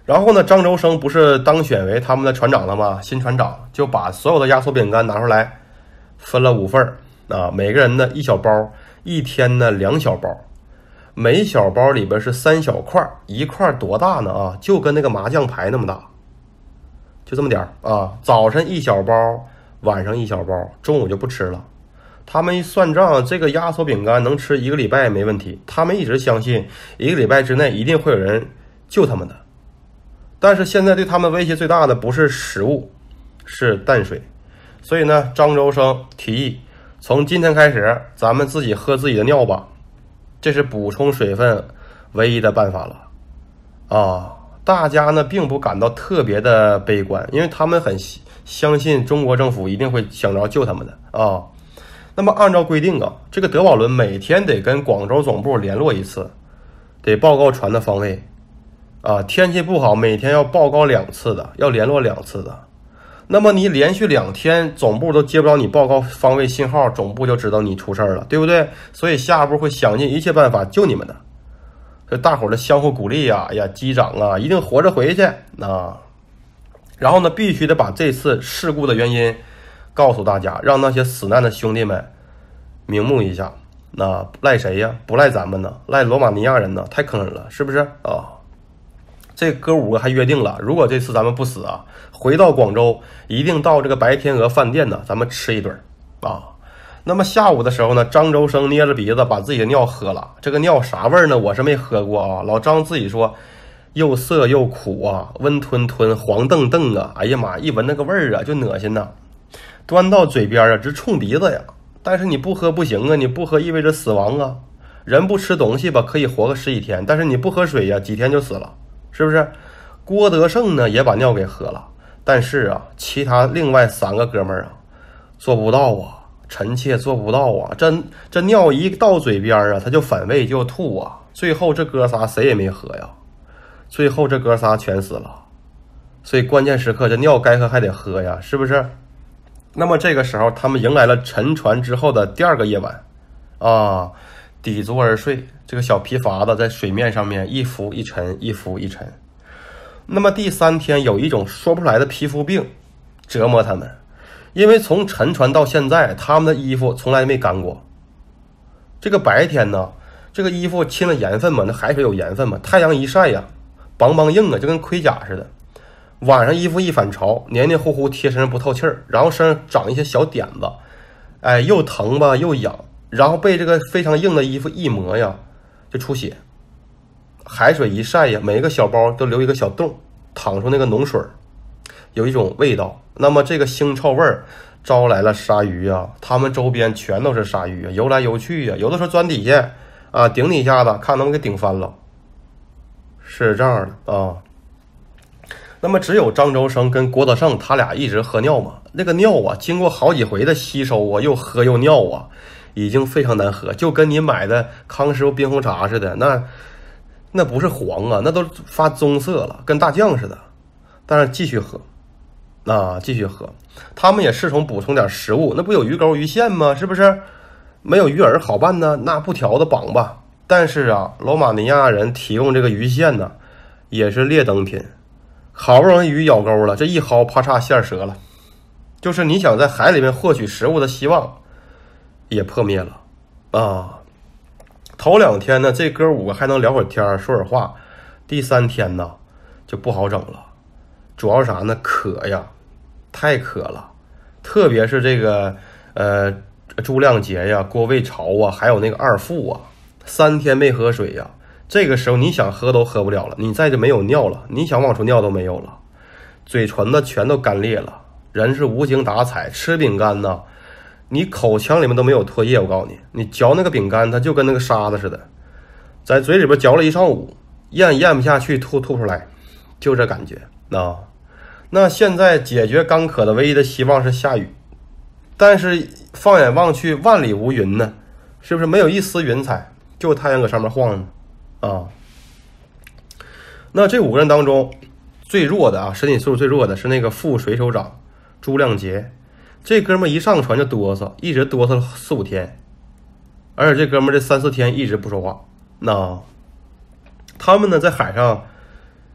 然后呢，张周生不是当选为他们的船长了吗？新船长就把所有的压缩饼干拿出来，分了5份啊，每个人呢1小包，一天呢2小包，每小包里边是3小块，一块多大呢啊？就跟那个麻将牌那么大，就这么点啊。早晨1小包，晚上1小包，中午就不吃了。他们一算账，这个压缩饼干能吃1个礼拜没问题。他们一直相信1个礼拜之内一定会有人救他们的。但是现在对他们威胁最大的不是食物，是淡水。所以呢，张周生提议，从今天开始，咱们自己喝自己的尿吧，这是补充水分唯一的办法了啊！大家呢并不感到特别的悲观，因为他们很相信中国政府一定会想着救他们的啊。那么按照规定啊，这个德宝轮每天得跟广州总部联络1次，得报告船的方位啊。天气不好，每天要报告2次的，要联络2次的。那么你连续2天总部都接不着你报告方位信号，总部就知道你出事了，对不对？所以下一步会想尽一切办法救你们的。所以大伙儿的相互鼓励啊，机长啊，一定活着回去啊。然后呢，必须得把这次事故的原因告诉大家，让那些死难的兄弟们瞑目一下。那赖谁呀？不赖咱们呢，赖罗马尼亚人呢，太坑人了，是不是啊？这哥5个还约定了，如果这次咱们不死啊，回到广州一定到这个白天鹅饭店呢，咱们吃一顿啊。那么下午的时候呢，张周生捏着鼻子把自己的尿喝了。这个尿啥味儿呢？我是没喝过啊。老张自己说，又涩又苦啊，温吞吞，黄澄澄啊。哎呀妈，一闻那个味儿啊，就恶心呐。端到嘴边啊，直冲鼻子呀。但是你不喝不行啊，你不喝意味着死亡啊。人不吃东西吧，可以活个10几天，但是你不喝水呀，几天就死了，是不是？郭德胜呢也把尿给喝了，但是啊，其他另外3个哥们儿啊，做不到啊。臣妾做不到啊！这尿一到嘴边啊，他就反胃就要吐啊！最后这哥仨谁也没喝呀，最后这哥仨全死了。所以关键时刻这尿该喝还得喝呀，是不是？那么这个时候他们迎来了沉船之后的第2个夜晚啊，抵足而睡。这个小皮筏子在水面上面一浮一沉，一浮一沉。那么第3天有一种说不出来的皮肤病折磨他们。因为从沉船到现在，他们的衣服从来没干过。这个白天呢，这个衣服浸了盐分嘛，那海水有盐分嘛，太阳一晒呀，梆梆硬啊，就跟盔甲似的。晚上衣服一反潮，黏黏糊糊贴身上不透气儿，然后身上长一些小点子，哎，又疼吧又痒，然后被这个非常硬的衣服一磨呀，就出血。海水一晒呀，每一个小包都留一个小洞，淌出那个脓水，有一种味道。那么这个腥臭味儿招来了鲨鱼啊，他们周边全都是鲨鱼啊，游来游去啊，有的时候钻底下啊，顶你一下子，看能不能给顶翻了，是这样的啊。那么只有张周生跟郭德胜他俩一直喝尿嘛，那个尿啊，经过好几回的吸收啊，又喝又尿啊，已经非常难喝，就跟你买的康师傅冰红茶似的，那不是黄啊，那都发棕色了，跟大酱似的。但是继续喝。继续喝，他们也试图补充点食物，那不有鱼钩鱼线吗？是不是？没有鱼饵好办呢，那不条子绑吧。但是啊，罗马尼亚人提供这个鱼线呢，也是劣等品。好不容易鱼咬钩了，这一薅，啪嚓，线折了。就是你想在海里面获取食物的希望也破灭了啊。头2天呢，这哥5个还能聊会儿天，说会儿话。第3天呢，就不好整了。主要是啥呢？渴呀，太渴了。特别是这个朱亮杰呀、郭卫朝啊，还有那个二副啊，3天没喝水呀。这个时候你想喝都喝不了了，你再就没有尿了，你想往出尿都没有了，嘴唇子全都干裂了，人是无精打采。吃饼干呢，你口腔里面都没有唾液，我告诉你，你嚼那个饼干，它就跟那个沙子似的，在嘴里边嚼了1上午，咽不下去，吐不出来，就这感觉啊。那现在解决干渴的唯一的希望是下雨，但是放眼望去万里无云呢，是不是？没有一丝云彩，就太阳搁上面晃呢啊。那这5个人当中最弱的啊，身体素质最弱的是那个副水手长朱亮杰。这哥们一上船就哆嗦，一直哆嗦了4、5天，而且这哥们这3、4天一直不说话。那他们呢在海上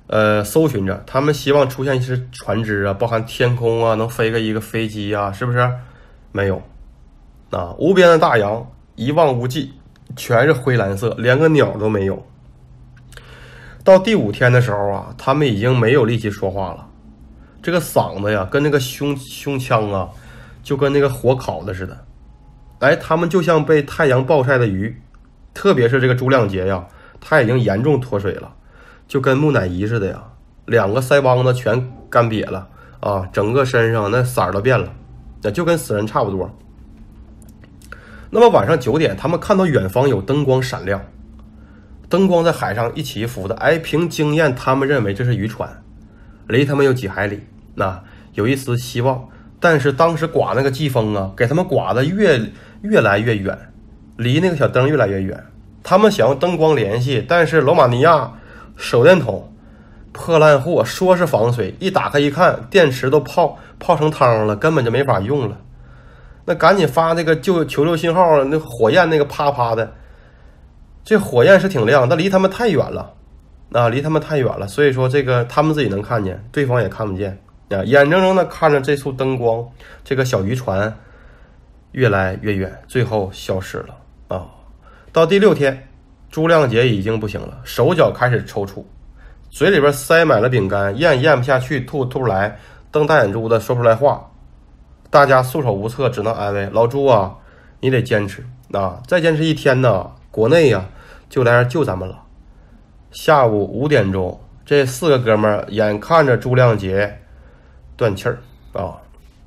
搜寻着，他们希望出现一些船只啊，包含天空啊，能飞一个飞机啊，是不是？没有，啊，无边的大洋一望无际，全是灰蓝色，连个鸟都没有。到第5天的时候啊，他们已经没有力气说话了，这个嗓子呀，跟那个胸腔啊，就跟那个火烤的似的。哎，他们就像被太阳暴晒的鱼，特别是这个朱亮杰呀，他已经严重脱水了。就跟木乃伊似的呀，2个腮帮子全干瘪了啊，整个身上那色儿都变了，那就跟死人差不多。那么晚上9点，他们看到远方有灯光闪亮，灯光在海上一起一伏的。哎，凭经验，他们认为这是渔船，离他们有几海里，那有一丝希望。但是当时刮那个季风啊，给他们刮得越来越远，离那个小灯越来越远。他们想用灯光联系，但是罗马尼亚手电筒破烂货，说是防水，一打开一看，电池都泡成汤了，根本就没法用了。那赶紧发那个求救信号，那火焰那个啪啪的，这火焰是挺亮，但离他们太远了，离他们太远了，所以说这个他们自己能看见，对方也看不见啊，眼睁睁的看着这束灯光，这个小渔船越来越远，最后消失了啊。到第6天，朱亮杰已经不行了，手脚开始抽搐，嘴里边塞满了饼干，咽不下去，吐不出来，瞪大眼珠子说不出来话。大家束手无策，只能安慰老朱啊，你得坚持啊，再坚持1天呢，国内呀就来这救咱们了。下午5点钟，这4个哥们眼看着朱亮杰断气儿啊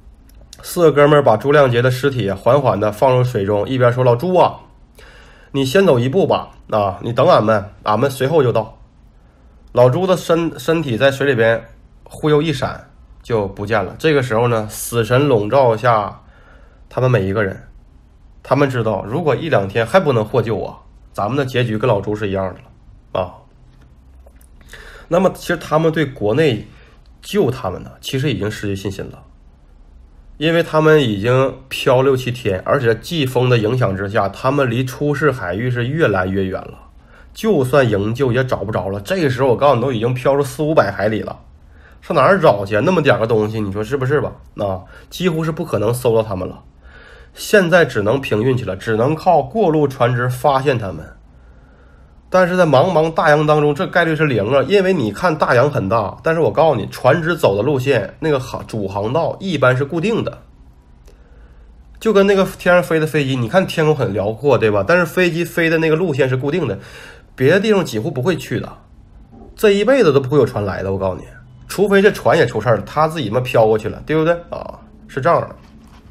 ，4个哥们把朱亮杰的尸体缓缓的放入水中，一边说老朱啊，你先走一步吧，啊，你等俺们随后就到。老朱的身体在水里边忽悠一闪就不见了。这个时候呢，死神笼罩下他们每一个人，他们知道如果1、2天还不能获救啊，咱们的结局跟老朱是一样的了啊。那么其实他们对国内救他们呢，其实已经失去信心了，因为他们已经漂6、7天，而且季风的影响之下，他们离出事海域是越来越远了，就算营救也找不着了。这个时候我告诉你，都已经漂出400、500海里了，上哪儿找去？那么点个东西，你说是不是吧？几乎是不可能搜到他们了。现在只能凭运气了，只能靠过路船只发现他们。但是在茫茫大洋当中，这概率是0啊，因为你看大洋很大，但是我告诉你，船只走的路线那个主航道一般是固定的，就跟那个天上飞的飞机，你看天空很辽阔，对吧？但是飞机飞的那个路线是固定的，别的地方几乎不会去的，这一辈子都不会有船来的，我告诉你，除非这船也出事了，他自己嘛飘过去了，对不对啊？是这样的。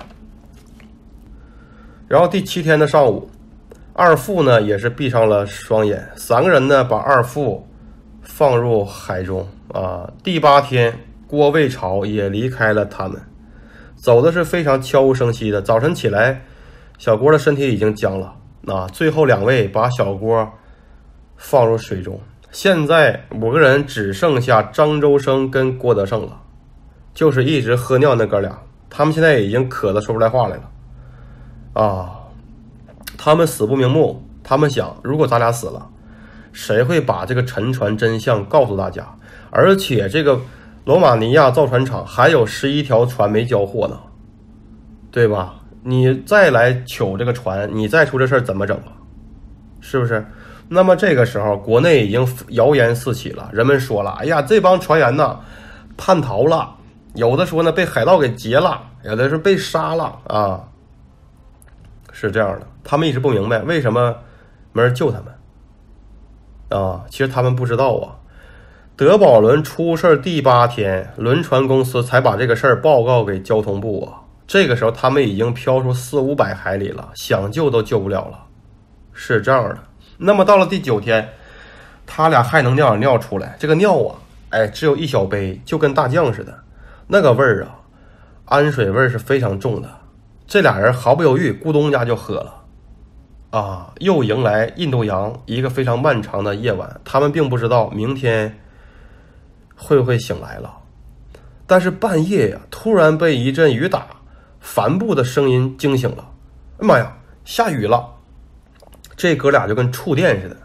然后第7天的上午，二副呢也是闭上了双眼，3个人呢把二副放入海中啊。第8天，郭卫朝也离开了他们，走的是非常悄无声息的。早晨起来，小郭的身体已经僵了啊。最后2位把小郭放入水中，现在5个人只剩下张周生跟郭德胜了，就是一直喝尿那哥俩，他们现在已经渴得说不出来话来了啊。他们死不瞑目，他们想，如果咱俩死了，谁会把这个沉船真相告诉大家？而且这个罗马尼亚造船厂还有11条船没交货呢，对吧？你再来取这个船，你再出这事儿怎么整啊？是不是？那么这个时候，国内已经谣言四起了，人们说了，哎呀，这帮船员呢叛逃了，有的说呢被海盗给劫了，有的是被杀了啊。是这样的，他们一直不明白为什么没人救他们啊。其实他们不知道啊，德宝轮出事第8天，轮船公司才把这个事儿报告给交通部啊。这个时候他们已经飘出4、500海里了，想救都救不了了。是这样的。那么到了第9天，他俩还能尿点尿出来，这个尿啊，哎，只有1小杯，就跟大酱似的，那个味儿啊，氨水味儿是非常重的。这俩人毫不犹豫，咕咚家就喝了啊！又迎来印度洋一个非常漫长的夜晚，他们并不知道明天会不会醒来了。但是半夜呀，突然被一阵雨打帆布的声音惊醒了。哎妈呀，下雨了！这哥俩就跟触电似的，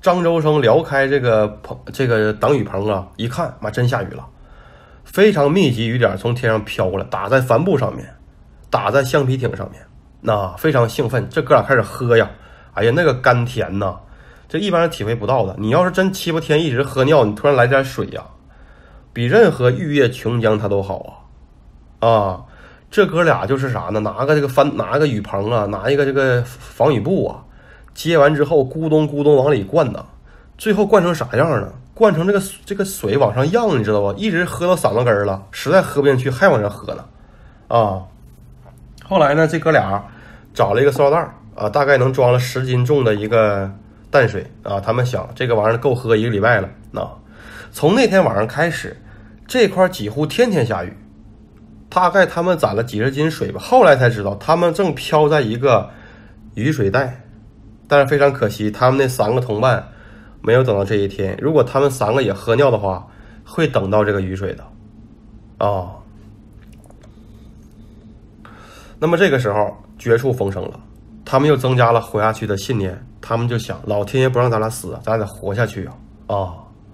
张周生撩开这个挡雨棚啊，一看，妈真下雨了，非常密集雨点从天上飘过来，打在帆布上面，打在橡皮艇上面，那非常兴奋。这哥俩开始喝呀，哎呀，那个甘甜呐，这一般人体会不到的。你要是真7、8天一直喝尿，你突然来点水呀，比任何玉液琼浆它都好啊！啊，这哥俩就是啥呢？拿个雨棚啊，拿一个这个防雨布啊，接完之后咕咚咕咚往里灌呐，最后灌成啥样呢？灌成这个水往上漾，你知道吧？一直喝到嗓子根了，实在喝不进去，还往上喝呢。啊，后来呢，这哥俩找了一个塑料袋啊，大概能装了10斤重的一个淡水啊，他们想这个玩意儿够喝1个礼拜了。那从那天晚上开始，这块几乎天天下雨，大概他们攒了几十斤水吧。后来才知道，他们正漂在一个雨水带，但是非常可惜，他们那3个同伴没有等到这一天。如果他们3个也喝尿的话，会等到这个雨水的啊。那么这个时候绝处逢生了，他们又增加了活下去的信念。他们就想，老天爷不让咱俩死，咱俩得活下去啊！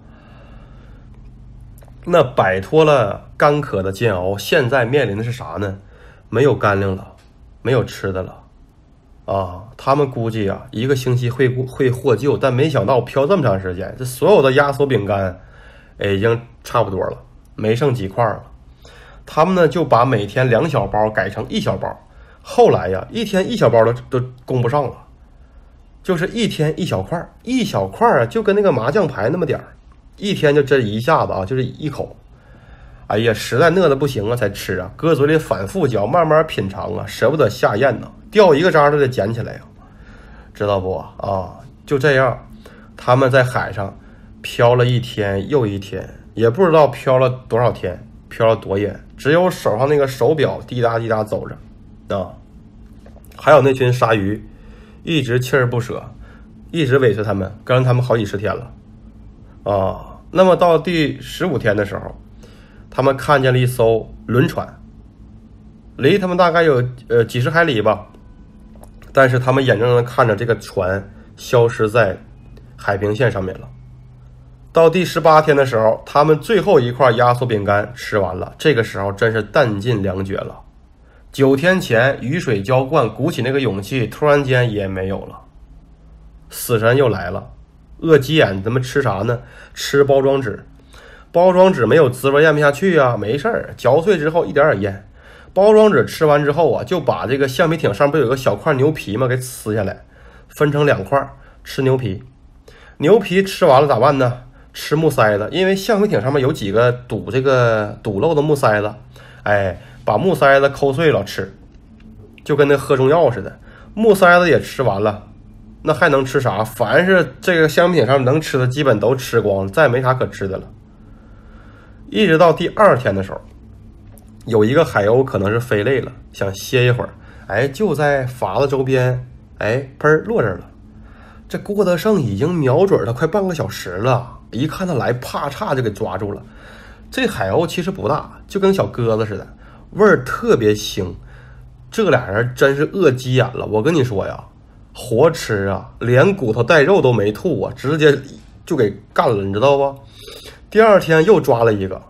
那摆脱了干渴的煎熬，现在面临的是啥呢？没有干粮了，没有吃的了啊！他们估计啊，1个星期会获救，但没想到漂这么长时间，这所有的压缩饼干，已经差不多了，没剩几块了。他们呢就把每天2小包改成1小包，后来呀，1天1小包都供不上了，就是1天1小块，1小块啊，就跟那个麻将牌那么点儿，1天就这一下子啊，就是1口。哎呀，实在饿得不行啊，才吃啊，搁嘴里反复嚼，慢慢品尝啊，舍不得下咽呢，掉一个渣都得捡起来呀，知道不啊？就这样，他们在海上漂了1天又1天，也不知道漂了多少天，漂了多远，只有手上那个手表滴答滴答走着啊。还有那群鲨鱼一直锲而不舍，一直尾随他们，跟着他们好几十天了啊。那么到第15天的时候，他们看见了一艘轮船，离他们大概有几十海里吧，但是他们眼睁睁看着这个船消失在海平线上面了。到第18天的时候，他们最后一块压缩饼干吃完了，这个时候真是弹尽粮绝了。9天前雨水浇灌，鼓起那个勇气，突然间也没有了。死神又来了，饿急眼，咱们吃啥呢？吃包装纸。包装纸没有滋味，咽不下去啊，没事儿，嚼碎之后一点点咽。包装纸吃完之后啊，就把这个橡皮艇上不有个小块牛皮吗？给撕下来，分成2块吃牛皮。牛皮吃完了咋办呢？吃木塞子，因为橡皮艇上面有几个堵漏的木塞子，哎，把木塞子抠碎了吃，就跟那喝中药似的。木塞子也吃完了，那还能吃啥？凡是这个橡皮艇上能吃的基本都吃光，再没啥可吃的了。一直到第2天的时候，有一个海鸥可能是飞累了，想歇一会儿，哎，就在筏子周边，哎，砰落这儿了。这郭德胜已经瞄准他快半个小时了，一看他来，啪嚓就给抓住了。这海鸥其实不大，就跟小鸽子似的，味儿特别腥。这俩人真是饿急眼了，我跟你说呀，活吃啊，连骨头带肉都没吐啊，直接就给干了，你知道不？第2天又抓了一个，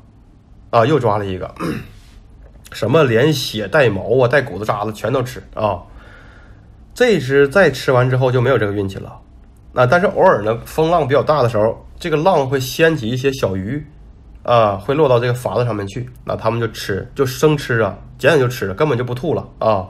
什么连血带毛啊，带骨头渣子全都吃啊。这只再吃完之后就没有这个运气了。但是偶尔呢，风浪比较大的时候，这个浪会掀起一些小鱼啊，会落到这个筏子上面去，那他们就吃，就生吃啊，捡就吃，根本就不吐了啊。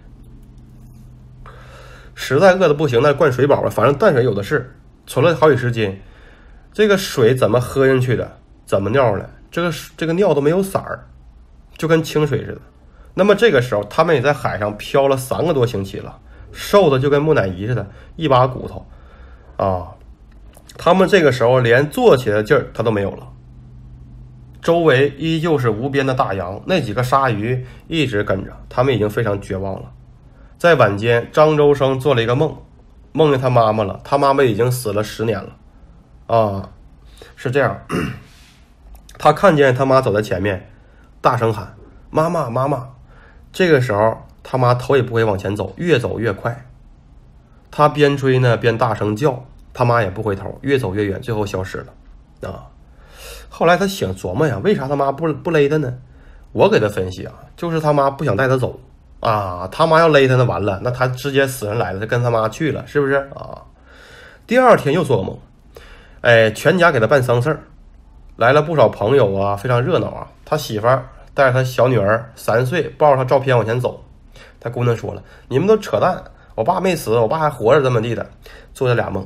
实在饿得不行，那灌水饱了，反正淡水有的是，存了好几十斤。这个水怎么喝进去的？怎么尿呢？这个尿都没有色儿，就跟清水似的。那么这个时候，他们也在海上漂了3个多星期了，瘦的就跟木乃伊似的，一把骨头啊。他们这个时候连坐起来的劲儿他都没有了。周围依旧是无边的大洋，那几个鲨鱼一直跟着，他们已经非常绝望了。在晚间，张周生做了一个梦，梦见他妈妈了，他妈妈已经死了10年了啊。是这样，他看见他妈走在前面，大声喊妈妈妈妈。这个时候他妈头也不回往前走，越走越快。他边追呢边大声叫， 他妈也不回头，越走越远，最后消失了啊。后来他想琢磨呀，为啥他妈不勒他呢？我给他分析啊，就是他妈不想带他走啊，他妈要勒他那完了，那他直接死人来了，他跟他妈去了，是不是啊？第二天又做个梦，哎，全家给他办丧事儿，来了不少朋友啊，非常热闹啊。他媳妇儿带着他小女儿3岁，抱着他照片往前走。他姑娘说了：“你们都扯淡，我爸没死，我爸还活着，这么地的。”做了俩梦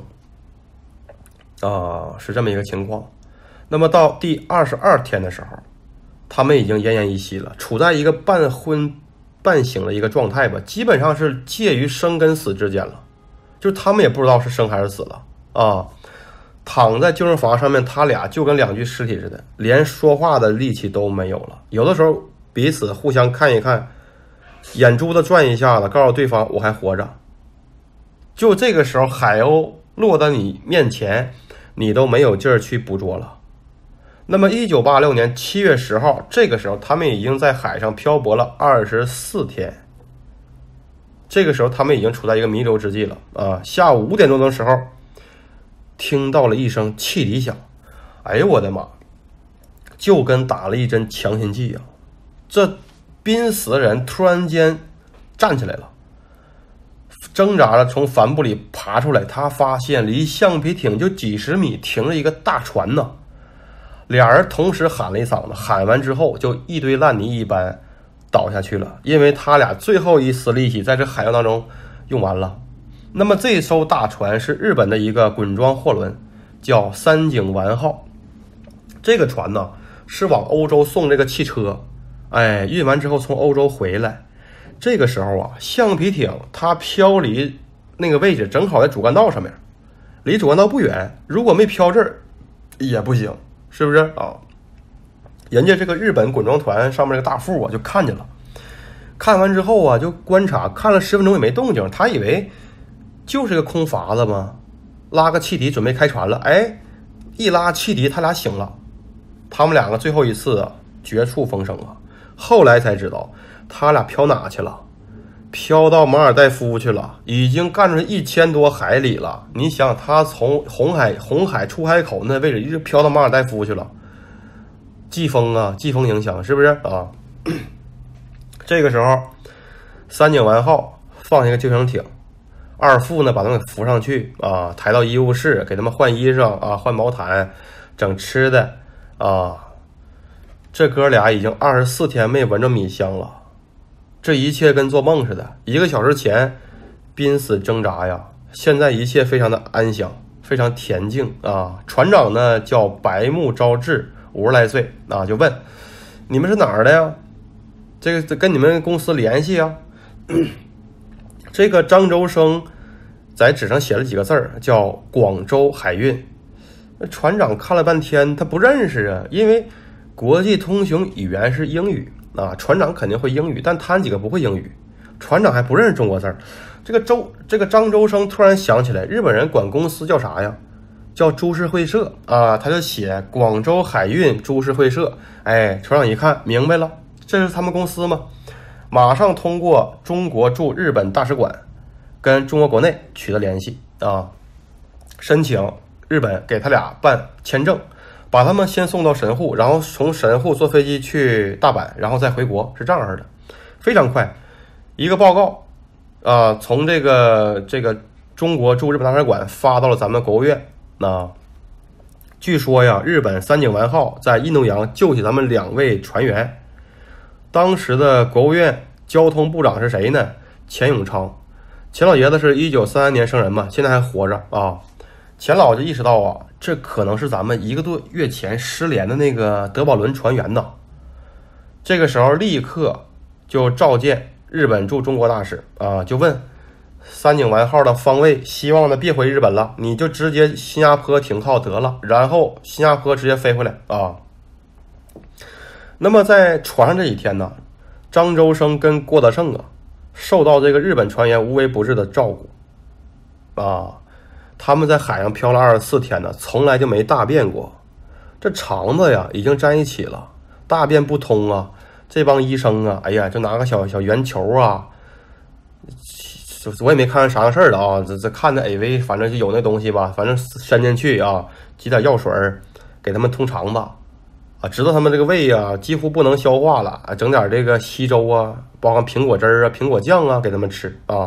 啊，是这么一个情况。那么到第22天的时候，他们已经奄奄一息了，处在一个半昏半醒的一个状态吧，基本上是介于生跟死之间了，就是他们也不知道是生还是死了啊。躺在救生筏上面，他俩就跟2具尸体似的，连说话的力气都没有了。有的时候彼此互相看一看，眼珠子转一下子，告诉对方我还活着。就这个时候，海鸥落在你面前，你都没有劲儿去捕捉了。那么1986年7月10号，这个时候他们已经在海上漂泊了24天。这个时候他们已经处在一个弥留之际了啊！下午5点多的时候，听到了一声汽笛响，哎呦我的妈，就跟打了一针强心剂一样。这濒死的人突然间站起来了，挣扎着从帆布里爬出来，他发现离橡皮艇就几十米停着一个大船呢。俩人同时喊了一嗓子，喊完之后就一堆烂泥一般倒下去了，因为他俩最后一丝力气在这海洋当中用完了。那么这艘大船是日本的一个滚装货轮，叫三井丸号。这个船呢是往欧洲送这个汽车，哎，运完之后从欧洲回来。这个时候啊，橡皮艇它漂离那个位置正好在主干道上面，离主干道不远，如果没漂这儿也不行，是不是啊？人家这个日本滚装团上面这个大副啊就看见了，看完之后啊就观察，看了10分钟也没动静，他以为就是个空筏子嘛，拉个汽笛准备开船了，哎，一拉汽笛他俩醒了，他们两个最后一次绝处逢生啊。后来才知道他俩飘哪去了，飘到马尔代夫去了，已经干出1000多海里了。你想他从红海出海口那位置一直飘到马尔代夫去了，季风啊，季风影响是不是啊？这个时候三井丸号放下一个救生艇，二副呢把他们扶上去啊，抬到医务室给他们换衣裳啊，换毛毯，整吃的啊。这哥俩已经24天没闻着米香了，这一切跟做梦似的。1个小时前濒死挣扎呀，现在一切非常的安详，非常恬静啊。船长呢叫白木昭志，50来岁啊，就问你们是哪儿的呀？这个跟你们公司联系啊。这个张周生在纸上写了几个字儿，叫广州海运。船长看了半天，他不认识啊，因为国际通行语言是英语啊，船长肯定会英语，但他几个不会英语，船长还不认识中国字儿。这个张周生突然想起来，日本人管公司叫啥呀？叫株式会社啊，他就写广州海运株式会社。哎，船长一看明白了，这是他们公司吗？马上通过中国驻日本大使馆跟中国国内取得联系啊，申请日本给他俩办签证，把他们先送到神户，然后从神户坐飞机去大阪，然后再回国，是这样的，非常快。一个报告啊，从这个中国驻日本大使馆发到了咱们国务院啊。据说呀，日本三井丸号在印度洋救起咱们2位船员。当时的国务院交通部长是谁呢？钱永昌。钱老爷子是1933年生人嘛，现在还活着啊。钱老就意识到啊，这可能是咱们1个多月前失联的那个德宝轮船员呢。这个时候立刻就召见日本驻中国大使啊，就问三井丸号的方位，希望呢别回日本了，你就直接新加坡停靠得了，然后新加坡直接飞回来啊。那么在船上这几天呢，张周生跟郭德胜啊，受到这个日本船员无微不至的照顾啊。他们在海上漂了24天呢，从来就没大便过，这肠子呀已经粘一起了，大便不通啊。这帮医生啊，哎呀，就拿个小圆球啊， 我也没看啥样事儿了啊，这看着 AV， 反正就有那东西吧，反正伸进去啊，挤点药水给他们通肠子啊，直到他们这个胃啊几乎不能消化了啊，整点这个稀粥啊，包含苹果汁啊、苹果酱啊给他们吃啊。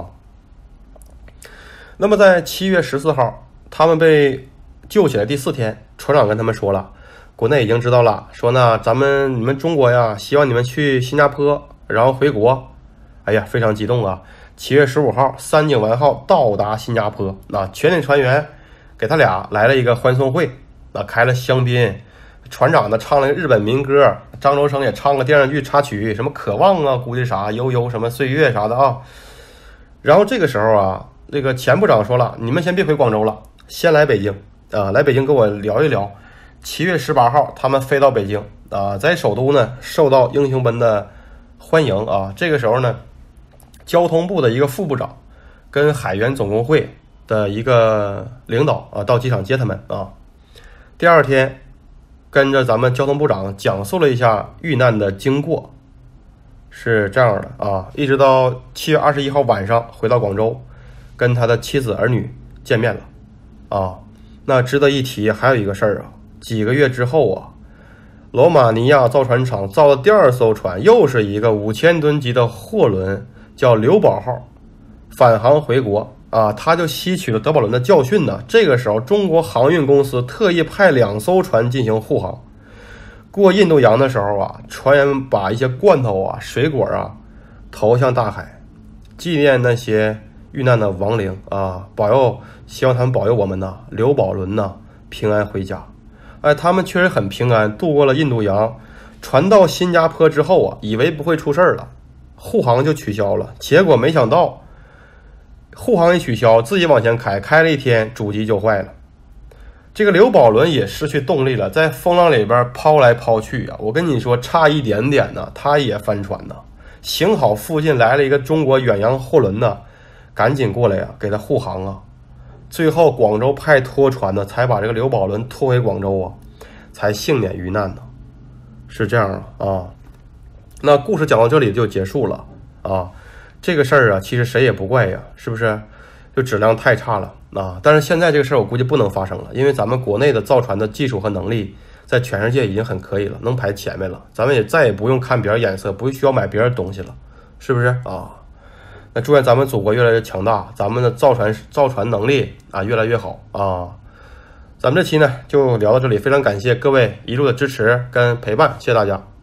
那么在7月14号，他们被救起来第4天，船长跟他们说了，国内已经知道了，说呢你们中国呀，希望你们去新加坡，然后回国。哎呀，非常激动啊！7月15号，三井丸号到达新加坡，全体船员给他俩来了一个欢送会，开了香槟，船长呢唱了日本民歌，张周生也唱个电视剧插曲，什么渴望啊，估计啥悠悠什么岁月啥的啊。然后这个时候啊，这个前部长说了，你们先别回广州了，先来北京啊，来北京跟我聊一聊。7月18号，他们飞到北京啊，在首都呢受到英雄般的欢迎啊。这个时候呢，交通部的一个副部长跟海员总工会的一个领导啊到机场接他们啊。第二天跟着咱们交通部长讲述了一下遇难的经过，是这样的啊，一直到7月21号晚上回到广州，跟他的妻子儿女见面了啊。那值得一提还有一个事儿啊，几个月之后啊，罗马尼亚造船厂造的第2艘船又是一个5000吨级的货轮，叫刘宝号，返航回国啊，他就吸取了德宝轮的教训呢。这个时候，中国航运公司特意派2艘船进行护航。过印度洋的时候啊，船员把一些罐头啊、水果啊投向大海，纪念那些遇难的亡灵啊，希望他们保佑我们呐，刘宝轮呐平安回家。哎，他们确实很平安，渡过了印度洋。船到新加坡之后啊，以为不会出事了，护航就取消了，结果没想到护航一取消，自己往前开了1天，主机就坏了。这个刘宝轮也失去动力了，在风浪里边抛来抛去啊！我跟你说，差一点点呢，他也翻船呢。幸好附近来了一个中国远洋货轮呢，赶紧过来啊，给他护航啊。最后广州派拖船呢，才把这个刘宝轮拖回广州啊，才幸免于难呢。是这样啊。那故事讲到这里就结束了啊。这个事儿啊，其实谁也不怪呀，是不是？就质量太差了啊！但是现在这个事儿我估计不能发生了，因为咱们国内的造船的技术和能力在全世界已经很可以了，能排前面了。咱们也再也不用看别人眼色，不需要买别人东西了，是不是啊？那祝愿咱们祖国越来越强大，咱们的造船能力啊越来越好啊！咱们这期呢就聊到这里，非常感谢各位一路的支持跟陪伴，谢谢大家。